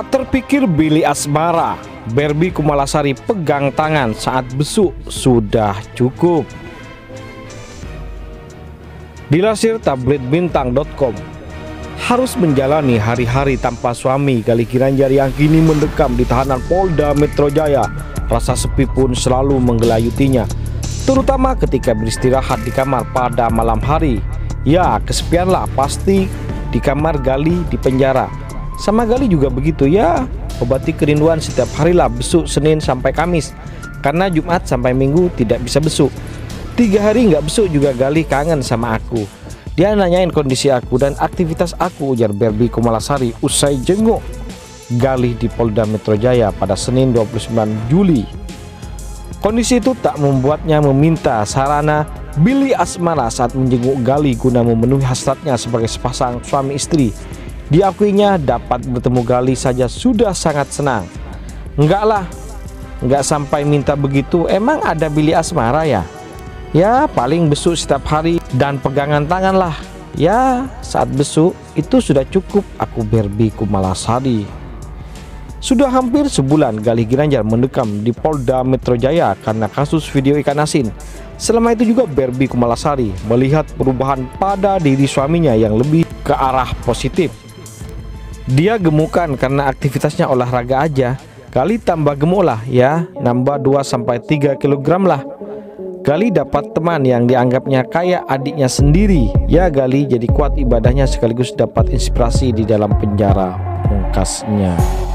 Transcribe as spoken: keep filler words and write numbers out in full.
Tak terpikir Billy Asmara, Barbie Kumalasari pegang tangan saat besuk sudah cukup. Dilansir tablet bintang titik com, harus menjalani hari-hari tanpa suami, Galih Ginanjar yang kini mendekam di tahanan Polda Metro Jaya. Rasa sepi pun selalu menggelayutinya, terutama ketika beristirahat di kamar pada malam hari. Ya, kesepianlah pasti di kamar Galih di penjara. Sama Galih juga begitu ya, obati kerinduan setiap harilah besuk Senin sampai Kamis, karena Jumat sampai Minggu tidak bisa besuk. Tiga hari nggak besuk juga Galih kangen sama aku. Dia nanyain kondisi aku dan aktivitas aku, ujar Barbie Kumalasari usai jenguk Galih di Polda Metro Jaya pada Senin dua puluh sembilan Juli. Kondisi itu tak membuatnya meminta sarana Billy Asmara saat menjenguk Galih guna memenuhi hasratnya sebagai sepasang suami istri. Diakuinya dapat bertemu Galih saja sudah sangat senang. Enggak lah, enggak sampai minta begitu, emang ada Billy Asmara ya? Ya paling besuk setiap hari dan pegangan tangan lah. Ya saat besuk itu sudah cukup aku, Barbie Kumalasari. Sudah hampir sebulan Galih Ginanjar mendekam di Polda Metro Jaya karena kasus video ikan asin. Selama itu juga Barbie Kumalasari melihat perubahan pada diri suaminya yang lebih ke arah positif. Dia gemukan karena aktivitasnya olahraga aja. Galih tambah gemuk lah ya, nambah dua sampai tiga kilogram lah. Galih dapat teman yang dianggapnya kayak adiknya sendiri. Ya Galih jadi kuat ibadahnya sekaligus dapat inspirasi di dalam penjara, pungkasnya.